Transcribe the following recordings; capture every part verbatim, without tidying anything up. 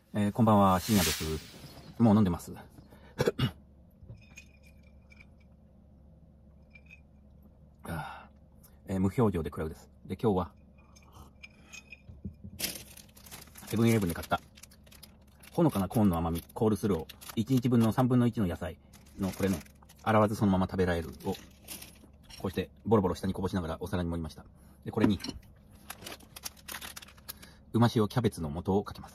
えー、こんばんは、深夜です。もう飲んでます。あーえー無表情でクラウです。で、今日は、セブンイレブンで買った、ほのかなコーンの甘み、コールスロー、いちにちぶんのさんぶんのいちの野菜の、これね、洗わずそのまま食べられるを、こうして、ボロボロ下にこぼしながらお皿に盛りました。で、これに、うま塩キャベツの素をかけます。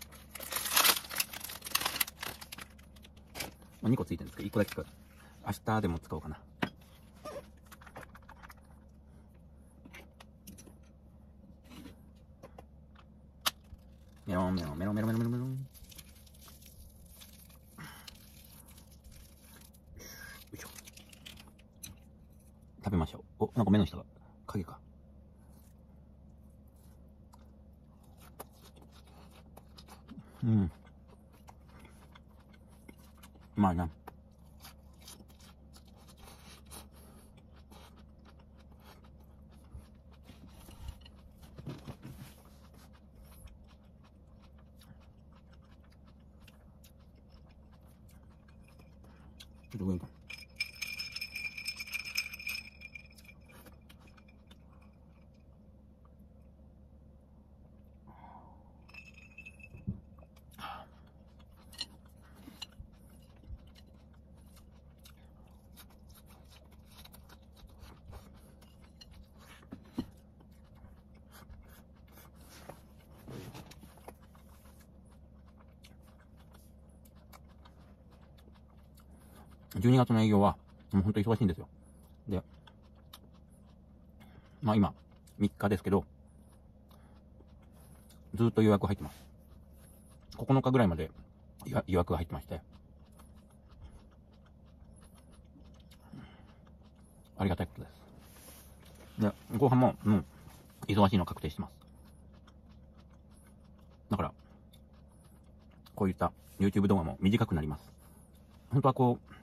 にこついてるんですけど、いっこだけ使う。明日でも使おうかな。メロンメロンメロンメロンメロンメロンメロン。よいしょ。食べましょう。お、なんか目の下が影か。うん。うまいな。ちょっと上にか。じゅうにがつの営業は、もう本当に忙しいんですよ。で、まあ今、みっかですけど、ずーっと予約入ってます。ここのかぐらいまで予約が入ってまして、ありがたいことです。で、後半も、うん、忙しいの確定してます。だから、こういった YouTube 動画も短くなります。本当はこう、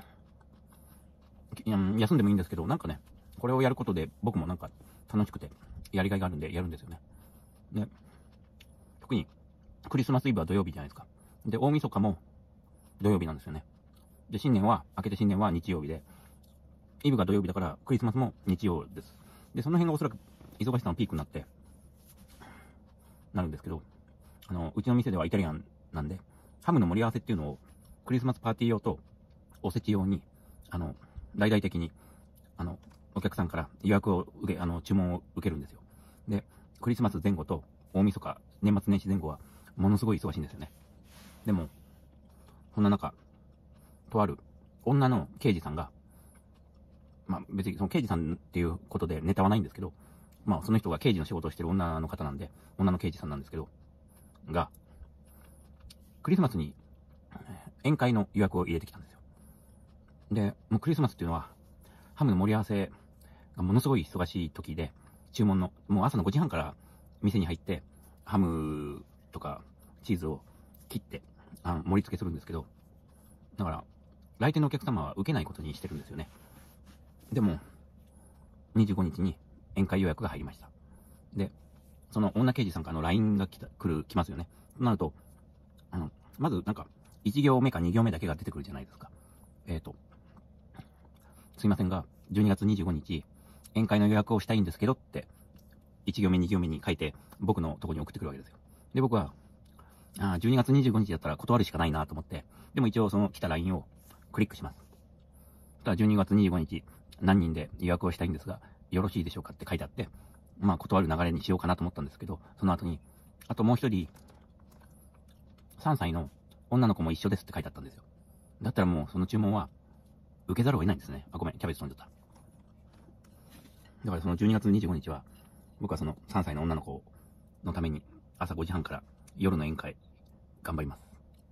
休んでもいいんですけど、なんかね、これをやることで僕もなんか楽しくて、やりがいがあるんでやるんですよね。で、特に、クリスマスイブは土曜日じゃないですか。で、大晦日も土曜日なんですよね。で、新年は、明けて新年は日曜日で、イブが土曜日だからクリスマスも日曜です。で、その辺がおそらく忙しさのピークになって、なるんですけど、あの、うちの店ではイタリアンなんで、ハムの盛り合わせっていうのを、クリスマスパーティー用と、おせち用に、あの、大々的に、あの、お客さんから予約を受け、あの、注文を受けるんですよ。で、クリスマス前後と、大晦日、年末年始前後は、ものすごい忙しいんですよね。でも、そんな中、とある、女の刑事さんが、まあ別にその刑事さんっていうことでネタはないんですけど、まあその人が刑事の仕事をしてる女の方なんで、女の刑事さんなんですけど、が、クリスマスに宴会の予約を入れてきたんですよ。で、もうクリスマスっていうのは、ハムの盛り合わせがものすごい忙しい時で、注文の、もう朝のごじはんから店に入って、ハムとかチーズを切って、あの盛り付けするんですけど、だから、来店のお客様は受けないことにしてるんですよね。でも、にじゅうごにちに宴会予約が入りました。で、その女刑事さんからの ライン が来た、来る、来ますよね。となると、あの、まずなんか、いち行目かに行目だけが出てくるじゃないですか。えっと、すいませんが、じゅうにがつにじゅうごにち、宴会の予約をしたいんですけどって、いち行目に行目に書いて、僕のとこに送ってくるわけですよ。で、僕は、あーじゅうにがつにじゅうごにちだったら断るしかないなと思って、でも一応その来た ライン をクリックします。そしたらじゅうにがつにじゅうごにち、何人で予約をしたいんですが、よろしいでしょうかって書いてあって、まあ断る流れにしようかなと思ったんですけど、その後に、あともう一人、さんさいの女の子も一緒ですって書いてあったんですよ。だったらもうその注文は受けざるを得ないんですね。あ、ごめん、キャベツ飛んじゃった。だからそのじゅうにがつにじゅうごにちは、僕はそのさんさいの女の子のために朝ごじはんから夜の宴会、頑張ります。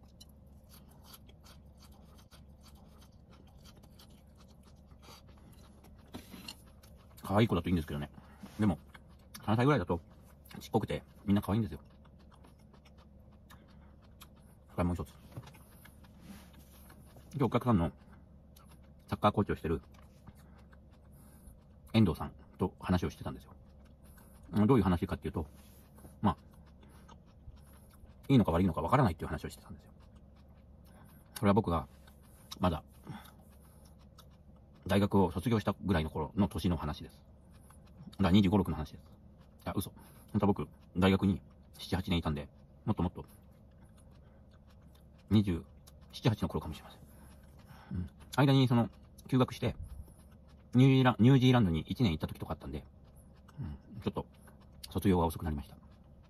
可愛い子だといいんですけどね。でも、さんさいぐらいだと、ちっこくて、みんな可愛いんですよ。これもう一つ。今日お客さんの、サッカーコーチをしてる、遠藤さんと話をしてたんですよ。どういう話かっていうと、まあ、 いいのか悪いのかわからないっていう話をしてたんですよ。それは僕が、まだ、大学を卒業したぐらいの頃の年の話です。だからにじゅうご、ろくの話です。いや、嘘。本当は僕、大学になな、はちねんいたんで、もっともっと、にじゅうなな、はちの頃かもしれません。うん。間にその、休学して、ニュージーランド、ニュージーランドにいちねん行った時とかあったんで、うん、ちょっと、卒業が遅くなりました。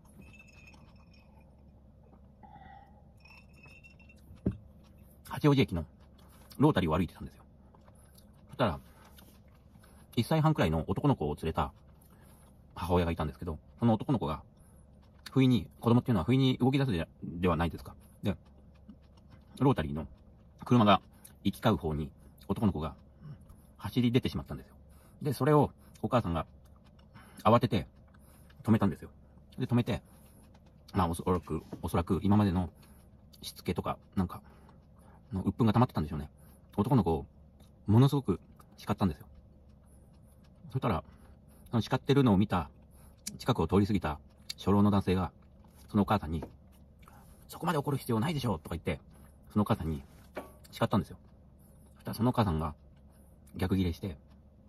八王子駅のロータリーを歩いてたんですよ。そしたら、いっさいはんくらいの男の子を連れた母親がいたんですけど、その男の子が、不意に、子供っていうのは不意に動き出すでではないですか。で、ロータリーの車が行き交う方に男の子が走り出てしまったんですよ。で、それをお母さんが慌てて止めたんですよ。で、止めて、まあおそらく、おそらく今までのしつけとか、なんか、の鬱憤が溜まってたんでしょうね。男の子をものすごく叱ったんですよ。そしたら、その叱ってるのを見た、近くを通り過ぎた初老の男性が、そのお母さんに、そこまで怒る必要ないでしょとか言って、そのお母さんに叱ったんですよ。そしたらそのお母さんが逆ギレして、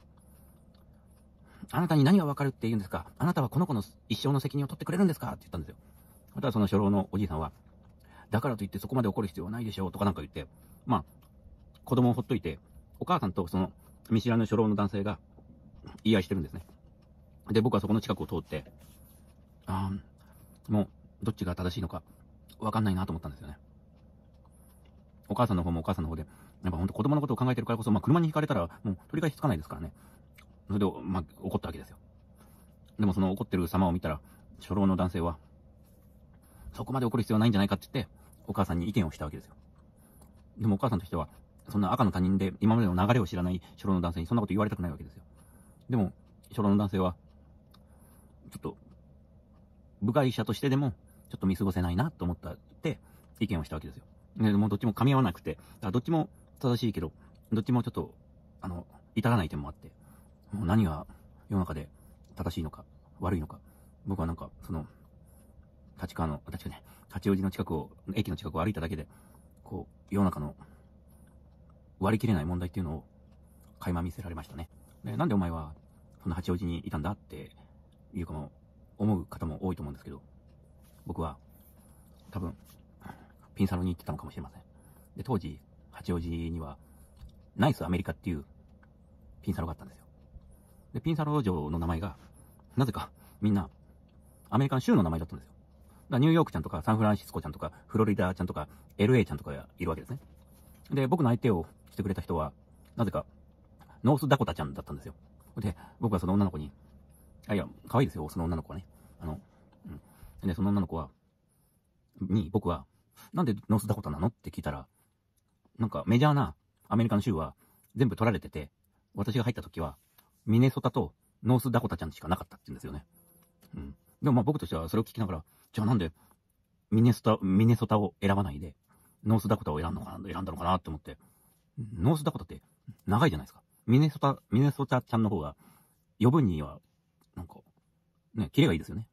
あなたに何がわかるって言うんですか？あなたはこの子の一生の責任を取ってくれるんですかって言ったんですよ。そしたらその初老のおじいさんは、だからといってそこまで怒る必要はないでしょうとかなんか言って、まあ、子供をほっといて、お母さんとその見知らぬ初老の男性が言い合いしてるんですね。で、僕はそこの近くを通って、ああ、もう、どっちが正しいのか、わかんないなと思ったんですよね。お母さんの方もお母さんの方で、やっぱ本当子供のことを考えてるからこそ、まあ車にひかれたら、もう取り返しつかないですからね。それで、まあ、怒ったわけですよ。でもその怒ってる様を見たら、初老の男性は、そこまで怒る必要はないんじゃないかって言って、お母さんに意見をしたわけですよ。でもお母さんとしては、そんな赤の他人で今までの流れを知らない初老の男性にそんなこと言われたくないわけですよ。でも、初老の男性は、ちょっと、部外者としてでも、ちょっと見過ごせないなと思ったって、意見をしたわけですよ。でもどっちも噛み合わなくて、だからどっちも正しいけど、どっちもちょっと、あの、至らない点もあって、もう何が世の中で正しいのか、悪いのか、僕はなんか、その、立川の、立川ね、八王子の近くを、駅の近くを歩いただけで、こう、世の中の割り切れない問題っていうのを垣間見せられましたね。で、なんでお前は、そんな八王子にいたんだっていうかも、思う方も多いと思うんですけど、僕は、多分、ピンサロに行ってたのかもしれません。で、当時、八王子には、ナイスアメリカっていうピンサロがあったんですよ。で、ピンサロ城の名前が、なぜか、みんな、アメリカの州の名前だったんですよ。だからニューヨークちゃんとか、サンフランシスコちゃんとか、フロリダちゃんとか、エルエー ちゃんとかがいるわけですね。で、僕の相手をしてくれた人は、なぜか、ノースダコタちゃんだったんですよ。で、僕はその女の子に、あ、いや、可愛いですよ、その女の子はね。あの、うん。で、その女の子は、に、僕は、なんでノースダコタなのって聞いたら、なんかメジャーなアメリカの州は全部取られてて、私が入った時は、ミネソタとノースダコタちゃんしかなかったって言うんですよね。うん。でもまあ僕としてはそれを聞きながら、じゃあなんでミネソタ、ミネソタを選ばないで、ノースダコタを選んだのかな、選んだのかなって思って、ノースダコタって長いじゃないですか。ミネソタ、ミネソタちゃんの方が、余分には、なんか、ね、キレがいいですよね。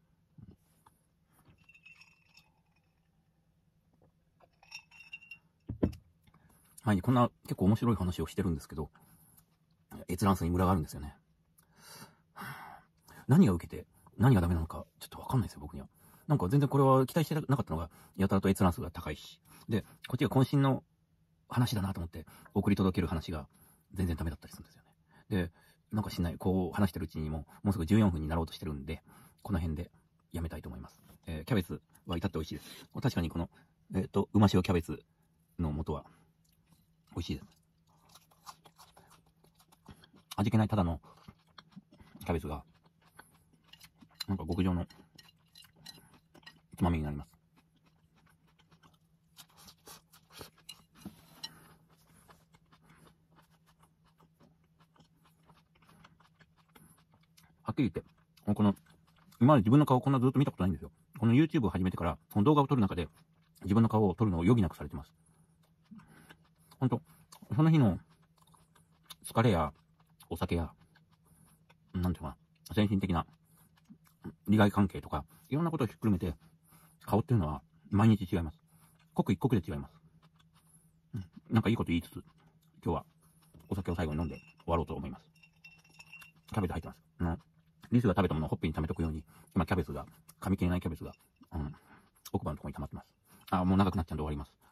前にこんな結構面白い話をしてるんですけど、閲覧数にムラがあるんですよね。何が受けて、何がダメなのか、ちょっとわかんないですよ、僕には。なんか全然これは期待してなかったのが、やたらと閲覧数が高いし。で、こっちが渾身の話だなと思って、送り届ける話が全然ダメだったりするんですよね。で、なんかしない、こう話してるうちにも、もうすぐじゅうよんぷんになろうとしてるんで、この辺でやめたいと思います。えー、キャベツは至って美味しいです。確かにこの、えっと、うま塩キャベツの素は、美味しいです。味気ないただのキャベツが、なんか極上のつまみになります。はっきり言って、この、今まで自分の顔こんなずっと見たことないんですよ。この YouTube を始めてから、この動画を撮る中で、自分の顔を撮るのを余儀なくされてます。ほんと、その日の疲れや、お酒や、なんていうかな、精神的な利害関係とか、いろんなことをひっくるめて、顔っていうのは毎日違います。刻一刻で違います。うん、なんかいいこと言いつつ、今日はお酒を最後に飲んで終わろうと思います。キャベツ入ってます。あの、リスが食べたものをほっぺに溜めとくように、今キャベツが、噛み切れないキャベツが、うん、奥歯のところに溜まってます。あ、もう長くなっちゃうんで終わります。